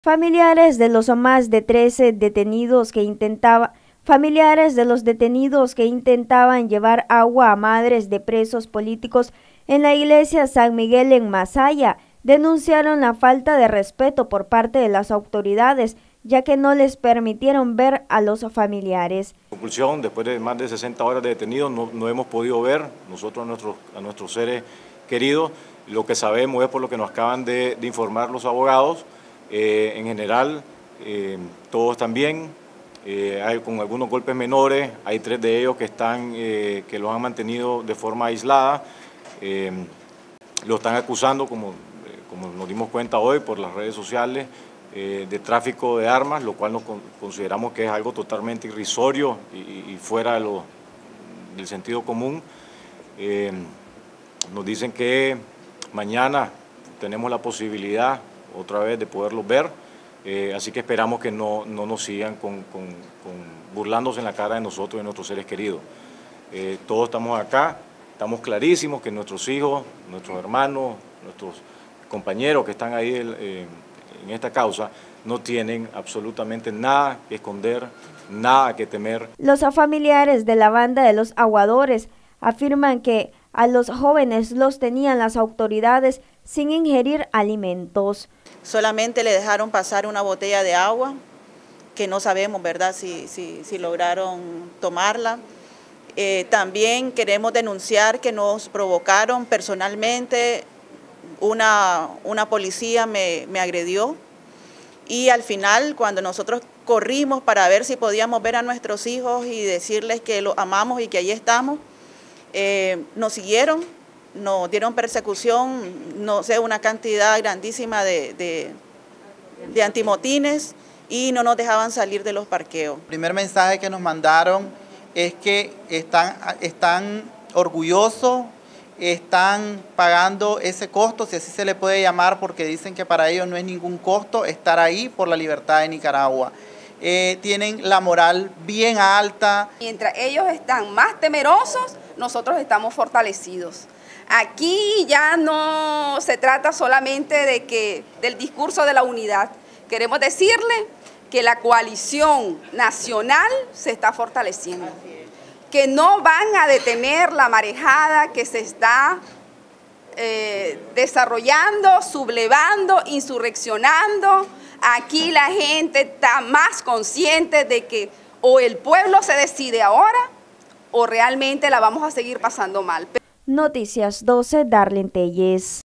Familiares de los más de 13 detenidos que intentaban llevar agua a madres de presos políticos en la iglesia San Miguel en Masaya denunciaron la falta de respeto por parte de las autoridades, ya que no les permitieron ver a los familiares. Conclusión, después de más de 60 horas de detenidos no hemos podido ver nosotros a nuestros seres queridos. Lo que sabemos es por lo que nos acaban de informar los abogados. En general, todos están bien, hay con algunos golpes menores, hay 3 de ellos que los han mantenido de forma aislada, lo están acusando, como nos dimos cuenta hoy por las redes sociales, de tráfico de armas, lo cual consideramos que es algo totalmente irrisorio y fuera del sentido común. Nos dicen que mañana tenemos la posibilidad otra vez de poderlos ver, así que esperamos que no nos sigan burlándose en la cara de nosotros y de nuestros seres queridos. Todos estamos acá, estamos clarísimos que nuestros hijos, nuestros hermanos, nuestros compañeros que están ahí en esta causa no tienen absolutamente nada que esconder, nada que temer. Los familiares de la banda de los aguadores afirman que a los jóvenes los tenían las autoridades sin ingerir alimentos. Solamente le dejaron pasar una botella de agua, que no sabemos, ¿verdad?, si lograron tomarla. También queremos denunciar que nos provocaron personalmente, una policía me agredió, y al final, cuando nosotros corrimos para ver si podíamos ver a nuestros hijos y decirles que los amamos y que allí estamos, nos siguieron, nos dieron persecución, no sé, una cantidad grandísima de antimotines, y no nos dejaban salir de los parqueos. El primer mensaje que nos mandaron es que están orgullosos, están pagando ese costo, si así se le puede llamar, porque dicen que para ellos no es ningún costo estar ahí por la libertad de Nicaragua. Tienen la moral bien alta. Mientras ellos están más temerosos, nosotros estamos fortalecidos. Aquí ya no se trata solamente del discurso de la unidad. Queremos decirle que la coalición nacional se está fortaleciendo, que no van a detener la marejada que se está desarrollando, sublevando, insurreccionando. Aquí la gente está más consciente de que o el pueblo se decide ahora o realmente la vamos a seguir pasando mal. Noticias 12, Darlene Telles.